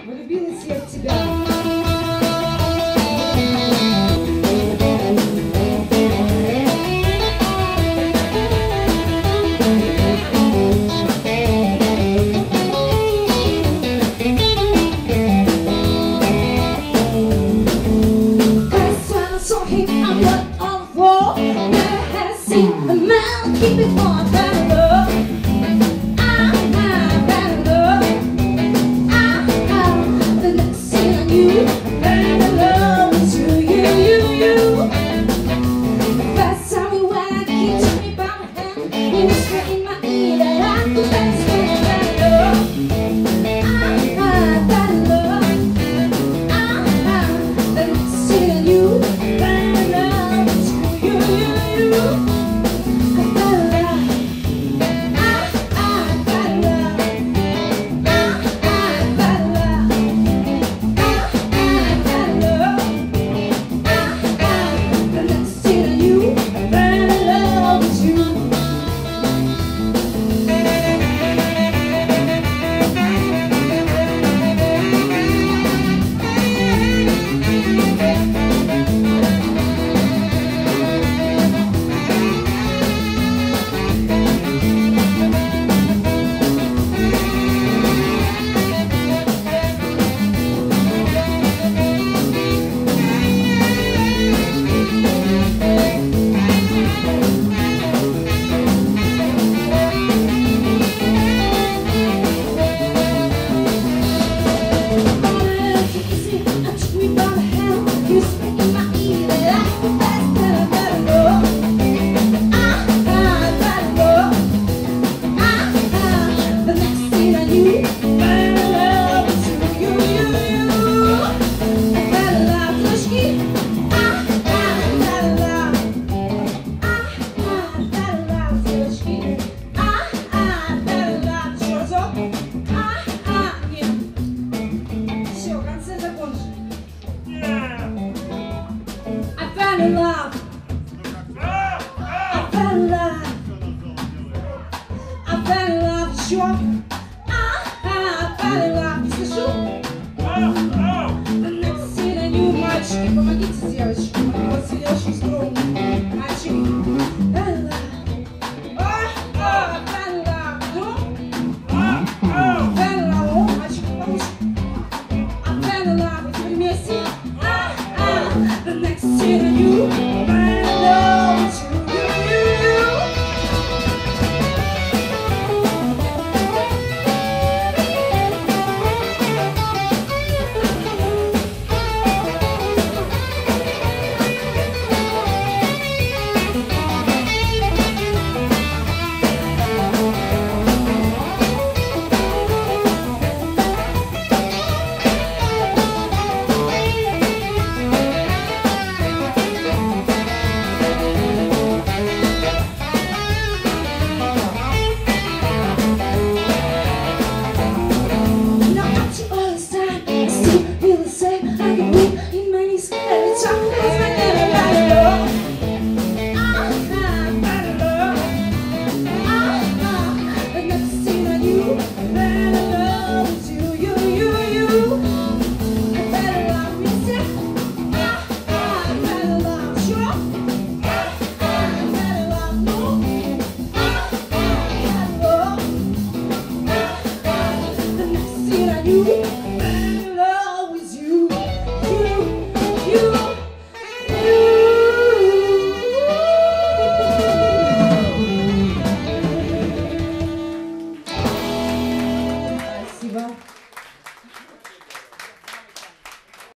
Влюбилась я в тебя. Keep it on better love. Better love. The next thing I knew, better love is you. First time we went, he took me by the hand, he whispered in my ear that I could best get better love. Better love. The next thing I knew, better love is you. I fell in love. I fell in love. I fell in love, еще. I fell in love, не слышу? The next thing I knew, мальчики, помогите девочке, вот я очень скромный. Мальчики, fell in love. Fell in love, ну? Fell in love, мальчики, помогите. I fell in love, теперь вместе. The next thing I knew, I love you. You